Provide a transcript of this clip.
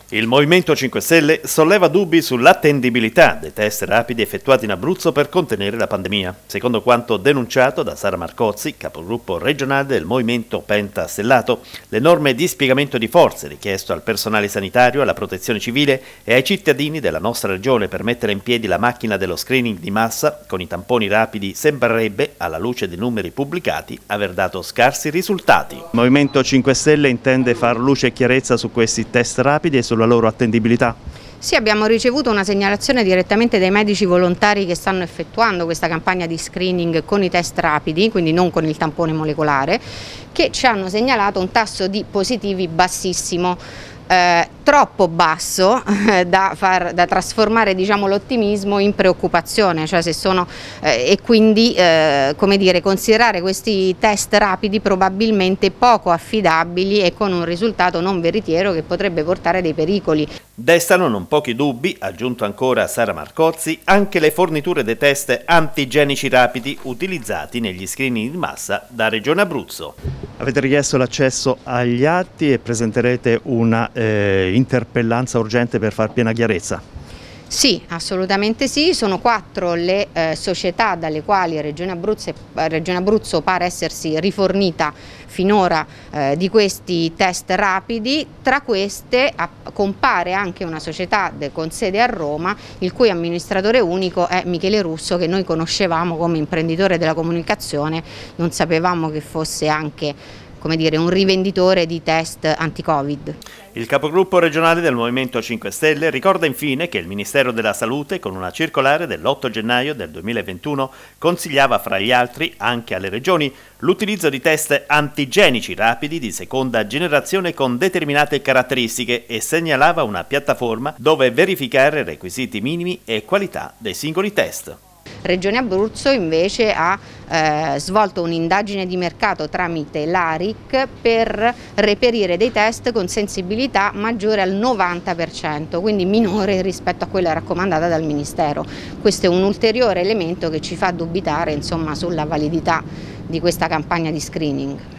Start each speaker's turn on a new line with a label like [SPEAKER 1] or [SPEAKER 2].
[SPEAKER 1] Il Movimento 5 Stelle solleva dubbi sull'attendibilità dei test rapidi effettuati in Abruzzo per contenere la pandemia, secondo quanto denunciato da Sara Marcozzi, capogruppo regionale del Movimento Penta Stellato. Le norme di spiegamento di forze richiesto al personale sanitario, alla protezione civile e ai cittadini della nostra regione per mettere in piedi la macchina dello screening di massa con i tamponi rapidi sembrerebbe, alla luce dei numeri pubblicati, aver dato scarsi risultati. Il Movimento 5 Stelle intende far luce e chiarezza su questi test rapidi e sulla loro attendibilità?
[SPEAKER 2] Sì, abbiamo ricevuto una segnalazione direttamente dai medici volontari che stanno effettuando questa campagna di screening con i test rapidi, quindi non con il tampone molecolare, che ci hanno segnalato un tasso di positivi bassissimo. Troppo basso da trasformare, diciamo, l'ottimismo in preoccupazione, cioè se sono, e quindi come dire, considerare questi test rapidi probabilmente poco affidabili e con un risultato non veritiero che potrebbe portare dei pericoli.
[SPEAKER 1] Destano non pochi dubbi, aggiunto ancora Sara Marcozzi, anche le forniture dei test antigenici rapidi utilizzati negli screening di massa da Regione Abruzzo. Avete richiesto l'accesso agli atti e presenterete una interpellanza urgente per far piena chiarezza?
[SPEAKER 2] Sì, assolutamente sì, sono 4 le società dalle quali Regione Abruzzo pare essersi rifornita finora di questi test rapidi. Tra queste compare anche una società con sede a Roma, il cui amministratore unico è Michele Russo, che noi conoscevamo come imprenditore della comunicazione, non sapevamo che fosse anche, come dire, un rivenditore di test anti-Covid.
[SPEAKER 1] Il capogruppo regionale del Movimento 5 Stelle ricorda infine che il Ministero della Salute, con una circolare dell'8 gennaio del 2021, consigliava fra gli altri anche alle regioni l'utilizzo di test antigenici rapidi di seconda generazione con determinate caratteristiche e segnalava una piattaforma dove verificare requisiti minimi e qualità dei singoli test.
[SPEAKER 2] Regione Abruzzo invece ha svolto un'indagine di mercato tramite l'ARIC per reperire dei test con sensibilità maggiore al 90%, quindi minore rispetto a quella raccomandata dal Ministero. Questo è un ulteriore elemento che ci fa dubitare, insomma, sulla validità di questa campagna di screening.